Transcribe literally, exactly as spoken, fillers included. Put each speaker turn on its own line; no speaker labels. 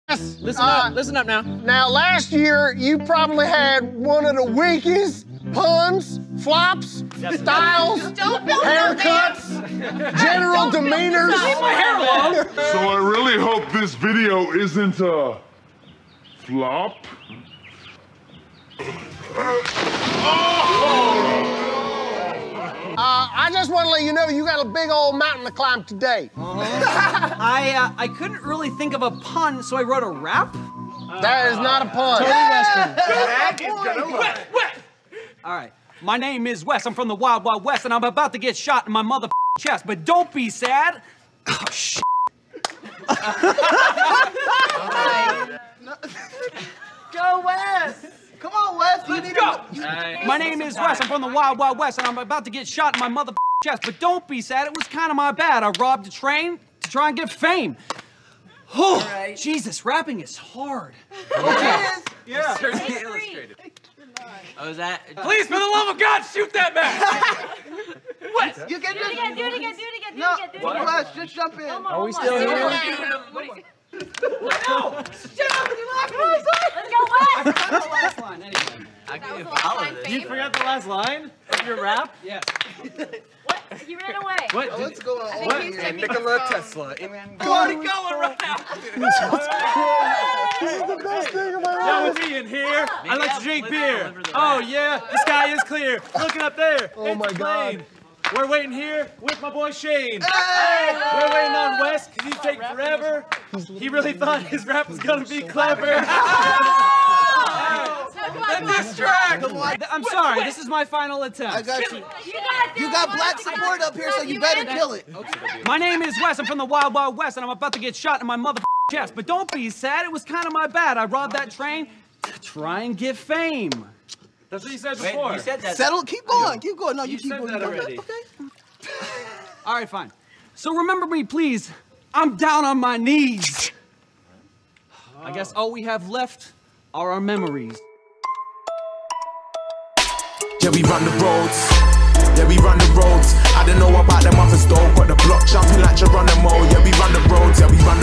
Listen
uh,
up, listen up now.
Now, last year, you probably had one of the weakest puns, flops, styles, haircuts, general demeanors.
Leave my hair alone.
So I really hope this video isn't a flop.
Uh, I just want to let you know you got a big old mountain to climb today.
Uh-huh. I uh, I couldn't really think of a pun, so I wrote a rap.
That is not a pun.
All right. My name is Wes. I'm from the Wild Wild West, and I'm about to get shot in my mother chest. But don't be sad. Oh shit.
Go Wes! Come on, Wes.
Let's go. You, my name is Wes. I'm from the Wild Wild West, and I'm about to get shot in my mother chest. But don't be sad. It was kind of my bad. I robbed a train to try and get fame. Oh, right. Jesus, rapping is hard. Okay.
Yeah.
Certainly illustrated. Oh, is that?
Please, for the love of God, shoot that man! What?
You can
do it again, do it again, do it again, do
no,
it again, do it again.
Wes, just jump in.
Are we still here?
No!
Shut up, you laugh at us.
Let's go, Wes!
I forgot the last line, anyway.
I can follow this.
You forgot the last line of your rap? Yes.
What? You ran away.
What?
Oh, what's going on?
What?
And
Nikola Tesla.
Party going right now.
This is the best thing of my life.
Yeah, with me in here. I like to drink beer. Oh yeah, the sky is clear. Looking up there.
Oh
it's
my
a
God.
plane. We're waiting here with my boy Shane. We're waiting on Wes because he's taking forever. He really thought his rap was gonna be clever.
The diss track! I'm sorry, this is my final attempt.
I got you.
You got,
You got black support up here, so you better kill it.
My name is Wes, I'm from the Wild Wild West, and I'm about to get shot in my mother chest. But don't be sad, it was kind of my bad. I robbed that train to try and get fame.
That's what you said
Wait,
before.
you said that.
Settle, keep going, keep going. No, you,
You
keep
said
going.
that already.
Okay.
All right, fine. So remember me, please. I'm down on my knees. I guess all we have left are our memories.
Yeah, we run the roads. Yeah, we run the roads. I don't know about them others though, but the block jumping like Geronimo. Yeah, we run the roads. Yeah, we run